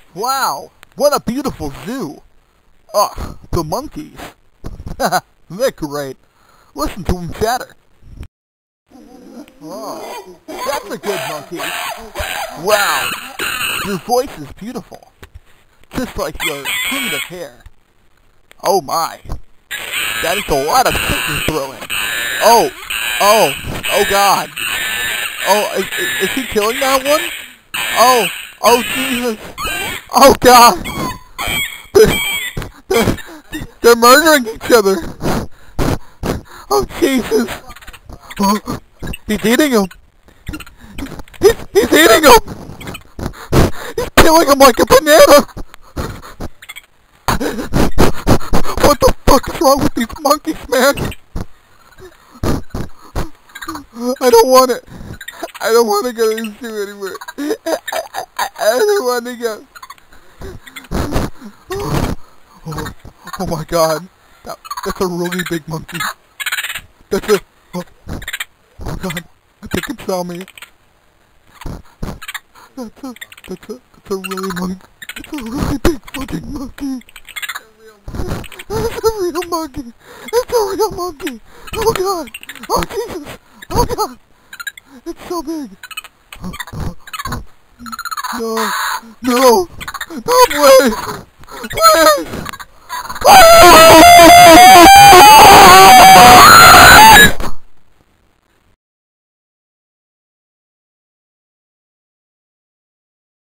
Wow, what a beautiful zoo. Ugh, the monkeys. They're great. Listen to them chatter. Oh, that's a good monkey. Wow, your voice is beautiful. Just like your primitive hair. Oh my. That is a lot of shit you're throwing. Oh God. Oh, is he killing that one? Oh Jesus. Oh God. They're murdering each other. Oh Jesus. Oh, he's eating him. He's eating him. He's killing him like a banana. What the fuck is wrong with these monkeys, man? I don't want it. I don't want to go to the zoo anymore. I don't want to go. Oh my God. That's a really big monkey. That's a... Oh God. I think it saw me. That's a really big fucking monkey. It's a real monkey. It's a real monkey. Oh God. Oh Jesus. Oh God. It's so big. No. No. No way.